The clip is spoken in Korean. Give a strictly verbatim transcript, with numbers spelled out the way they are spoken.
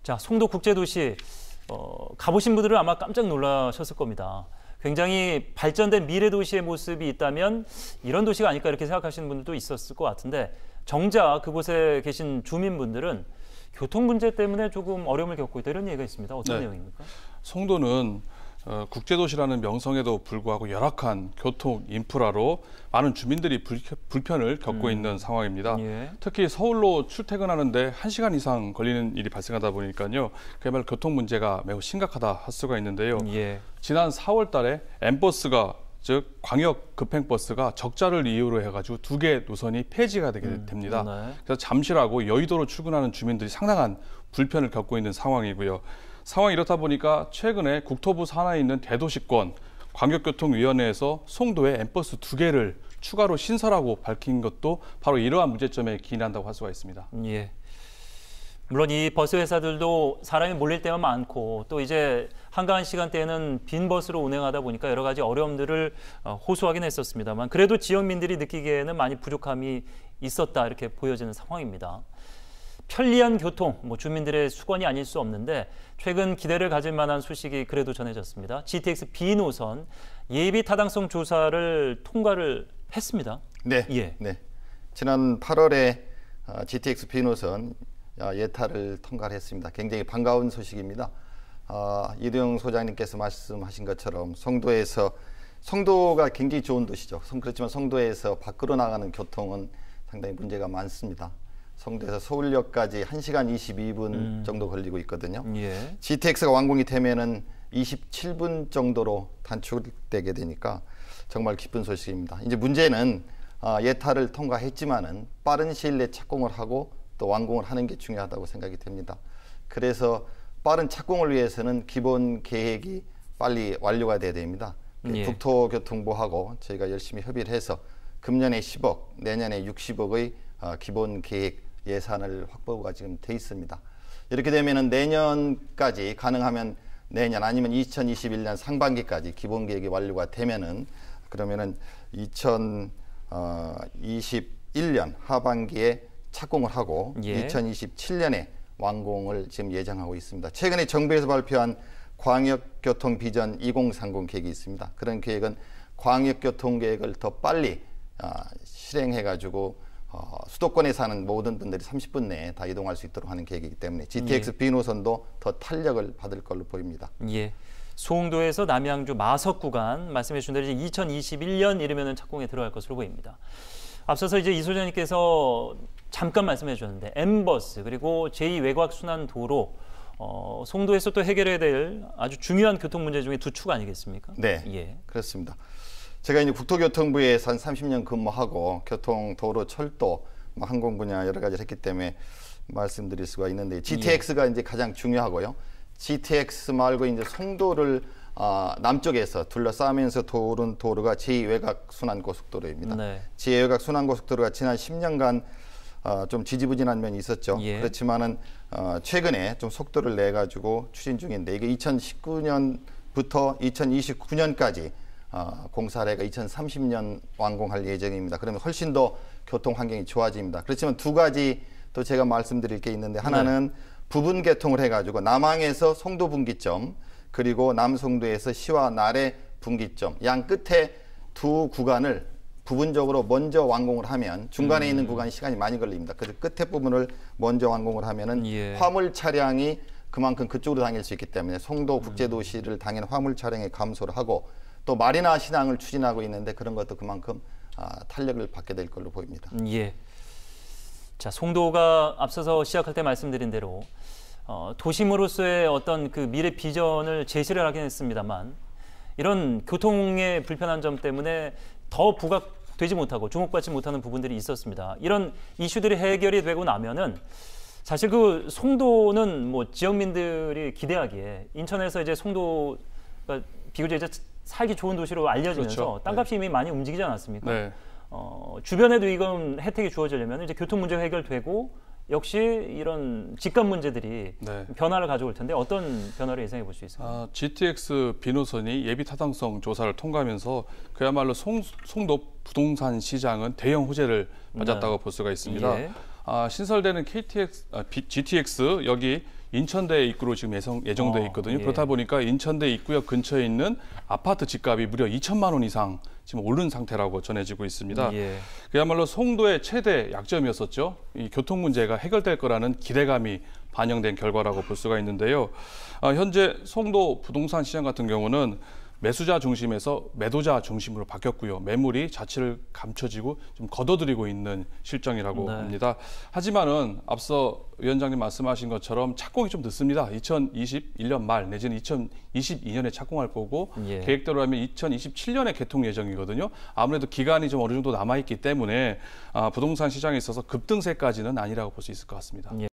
자, 송도 국제도시 어, 가보신 분들은 아마 깜짝 놀라셨을 겁니다. 굉장히 발전된 미래 도시의 모습이 있다면 이런 도시가 아닐까 이렇게 생각하시는 분들도 있었을 것 같은데 정작 그곳에 계신 주민분들은 교통 문제 때문에 조금 어려움을 겪고 있다 이런 얘기가 있습니다. 어떤 네. 내용입니까? 송도는 어, 국제도시라는 명성에도 불구하고 열악한 교통 인프라로 많은 주민들이 불, 불편을 겪고 음. 있는 상황입니다. 예. 특히 서울로 출퇴근하는데 한 시간 이상 걸리는 일이 발생하다 보니까요. 그야말로 교통 문제가 매우 심각하다 할 수가 있는데요. 예. 지난 사월 달에 M버스가 즉 광역 급행버스가 적자를 이유로 해가지고 두 개 노선이 폐지가 되게 음, 됩니다. 네. 그래서 잠실하고 여의도로 출근하는 주민들이 상당한 불편을 겪고 있는 상황이고요. 상황이 이렇다 보니까 최근에 국토부 산하에 있는 대도시권 광역교통위원회에서 송도에 M버스 두 개를 추가로 신설하고 밝힌 것도 바로 이러한 문제점에 기인한다고 할 수가 있습니다. 예. 물론 이 버스 회사들도 사람이 몰릴 때만 많고 또 이제 한가한 시간대에는 빈 버스로 운행하다 보니까 여러 가지 어려움들을 호소하긴 했었습니다만 그래도 지역민들이 느끼기에는 많이 부족함이 있었다 이렇게 보여지는 상황입니다. 편리한 교통, 뭐 주민들의 수건이 아닐 수 없는데 최근 기대를 가질 만한 소식이 그래도 전해졌습니다. 지티엑스 B 노선 예비 타당성 조사를 통과를 했습니다. 네, 예. 네. 지난 팔월에 지티엑스 B 노선 예타를 통과를 했습니다. 굉장히 반가운 소식입니다. 어, 이두영 소장님께서 말씀하신 것처럼 송도에서 송도가 굉장히 좋은 도시죠. 그렇지만 송도에서 밖으로 나가는 교통은 상당히 문제가 많습니다. 송도에서 서울역까지 한 시간 이십이 분 음. 정도 걸리고 있거든요. 예. 지티엑스가 완공이 되면은 이십칠 분 정도로 단축되게 되니까 정말 기쁜 소식입니다. 이제 문제는 어, 예타를 통과했지만은 빠른 시일 내에 착공을 하고 또 완공을 하는 게 중요하다고 생각이 됩니다. 그래서 빠른 착공을 위해서는 기본 계획이 빨리 완료가 돼야 됩니다. 예. 국토교통부하고 저희가 열심히 협의를 해서 금년에 십억, 내년에 육십억의 어, 기본 계획 예산을 확보가 지금 돼 있습니다. 이렇게 되면은 내년까지 가능하면 내년 아니면 이천이십일 년 상반기까지 기본 계획이 완료가 되면은 그러면은 이천이십일 년 하반기에 착공을 하고 예. 이천이십칠 년에 완공을 지금 예정하고 있습니다. 최근에 정부에서 발표한 광역교통 비전 이공삼공 계획이 있습니다. 그런 계획은 광역교통 계획을 더 빨리 어, 실행해가지고 어, 수도권에 사는 모든 분들이 삼십 분 내에 다 이동할 수 있도록 하는 계획이기 때문에 지티엑스 예. B 노선도 더 탄력을 받을 걸로 보입니다. 예. 송도에서 남양주 마석 구간 말씀해 주신 대로 이제 이천이십일 년 이르면은 착공에 들어갈 것으로 보입니다. 앞서서 이제 이 소장님께서 잠깐 말씀해 주셨는데 M버스 그리고 제이 외곽순환도로 어, 송도에서 또 해결해야 될 아주 중요한 교통 문제 중에 두 축 아니겠습니까? 네, 예. 그렇습니다. 제가 이제 국토교통부에서 한 삼십 년 근무하고 교통, 도로, 철도, 뭐 항공 분야 여러 가지를 했기 때문에 말씀드릴 수가 있는데 지티엑스가 예. 이제 가장 중요하고요. 지티엑스 말고 이제 송도를 어, 남쪽에서 둘러싸면서 도는 도로가 제이 외곽순환고속도로입니다. 네. 제이 외곽순환고속도로가 지난 십 년간 어, 좀 지지부진한 면이 있었죠. 예. 그렇지만은 어, 최근에 좀 속도를 내 가지고 추진 중인데 이게 이천십구 년부터 이천이십구 년까지 어, 공사례가 이천삼십 년 완공할 예정입니다. 그러면 훨씬 더 교통 환경이 좋아집니다. 그렇지만 두 가지 또 제가 말씀드릴 게 있는데 하나는 네. 부분 개통을 해가지고 남항에서 송도 분기점 그리고 남송도에서 시와 나래 분기점 양 끝에 두 구간을 부분적으로 먼저 완공을 하면 중간에 음. 있는 구간이 시간이 많이 걸립니다. 그래서 끝에 부분을 먼저 완공을 하면은 예. 화물 차량이 그만큼 그쪽으로 다닐 수 있기 때문에 송도 국제도시를 당연히 화물 차량에 감소를 하고 또 마리나 신항을 추진하고 있는데 그런 것도 그만큼 아, 탄력을 받게 될 걸로 보입니다. 예. 자, 송도가 앞서서 시작할 때 말씀드린 대로 어, 도심으로서의 어떤 그 미래 비전을 제시를 하긴 했습니다만 이런 교통의 불편한 점 때문에 더 부각되지 못하고 주목받지 못하는 부분들이 있었습니다. 이런 이슈들이 해결이 되고 나면은 사실 그 송도는 뭐 지역민들이 기대하기에 인천에서 이제 송도가 비교적 이제 살기 좋은 도시로 알려지면서 그렇죠. 땅값이 네. 이미 많이 움직이지 않았습니까? 네. 어, 주변에도 이건 혜택이 주어지려면 이제 교통 문제가 해결되고 역시 이런 집값 문제들이 네. 변화를 가져올 텐데 어떤 변화를 예상해 볼 수 있습니까? 아, 지티엑스 B 노선이 예비 타당성 조사를 통과하면서 그야말로 송, 송도 부동산 시장은 대형 호재를 맞았다고 네. 볼 수가 있습니다. 예. 아, 신설되는 케이티엑스, 아, 지티엑스 여기 인천대 입구로 지금 예정, 예정돼 있거든요. 어, 예. 그렇다 보니까 인천대 입구역 근처에 있는 아파트 집값이 무려 이천만 원 이상 지금 오른 상태라고 전해지고 있습니다. 예. 그야말로 송도의 최대 약점이었었죠. 이 교통 문제가 해결될 거라는 기대감이 반영된 결과라고 볼 수가 있는데요. 아, 현재 송도 부동산 시장 같은 경우는 매수자 중심에서 매도자 중심으로 바뀌었고요. 매물이 자취를 감춰지고 좀 걷어들이고 있는 실정이라고 네. 합니다. 하지만은 앞서 위원장님 말씀하신 것처럼 착공이 좀 늦습니다. 이천이십일 년 말 내지는 이천이십이 년에 착공할 거고 예. 계획대로 하면 이천이십칠 년에 개통 예정이거든요. 아무래도 기간이 좀 어느 정도 남아있기 때문에 아, 부동산 시장에 있어서 급등세까지는 아니라고 볼 수 있을 것 같습니다. 예.